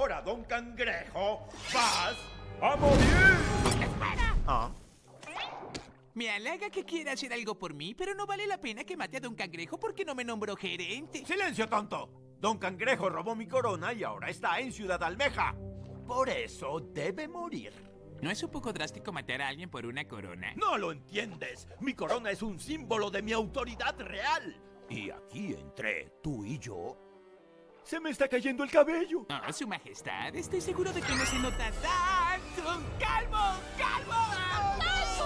Ahora, Don Cangrejo, vas a morir. ¡Espera! ¿Ah? Me halaga que quiera hacer algo por mí, pero no vale la pena que mate a Don Cangrejo porque no me nombró gerente. ¡Silencio, tonto! Don Cangrejo robó mi corona y ahora está en Ciudad Almeja. Por eso debe morir. ¿No es un poco drástico matar a alguien por una corona? ¡No lo entiendes! Mi corona es un símbolo de mi autoridad real. Y aquí entre tú y yo, se me está cayendo el cabello. Oh, Su Majestad, estoy seguro de que no se nota tanto. ¡Calmo! ¡Calmo!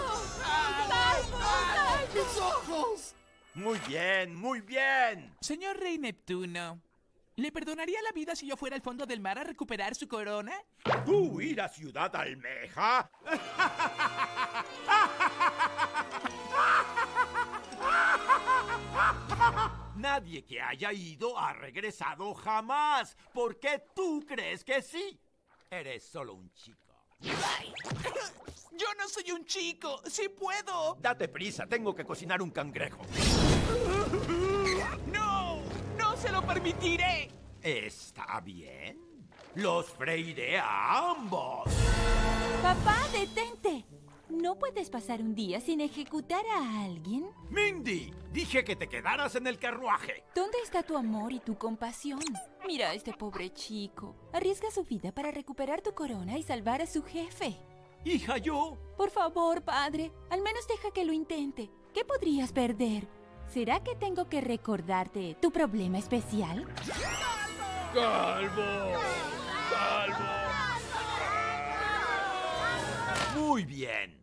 ¡Mis ojos! Muy bien, muy bien. Señor Rey Neptuno, ¿le perdonaría la vida si yo fuera al fondo del mar a recuperar su corona? ¿Tú ir a Ciudad Almeja? Nadie que haya ido ha regresado jamás. ¿Por qué tú crees que sí? Eres solo un chico. ¡Yo no soy un chico! ¡Sí puedo! Date prisa, tengo que cocinar un cangrejo. ¡No! ¡No se lo permitiré! Está bien. Los freiré a ambos. Papá, detente. ¿No puedes pasar un día sin ejecutar a alguien? Mindy, dije que te quedaras en el carruaje. ¿Dónde está tu amor y tu compasión? Mira a este pobre chico. Arriesga su vida para recuperar tu corona y salvar a su jefe. Hija, yo... Por favor, padre, al menos deja que lo intente. ¿Qué podrías perder? ¿Será que tengo que recordarte tu problema especial? ¡Calvo! ¡Calvo! Muy bien.